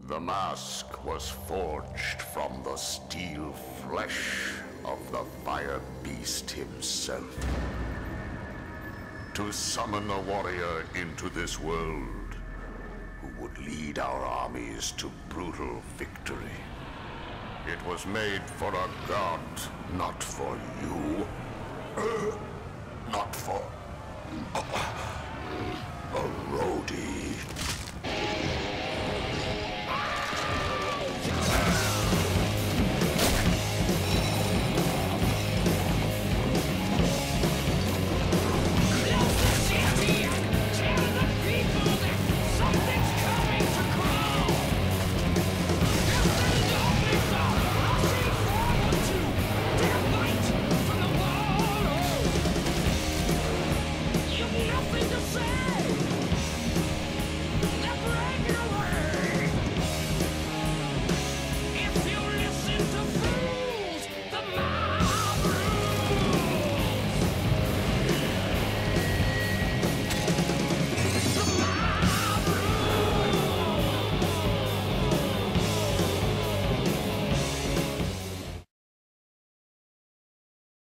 The mask was forged from the steel flesh of the Fire Beast himself. To summon a warrior into this world who would lead our armies to brutal victory. It was made for a god, not for you. Not for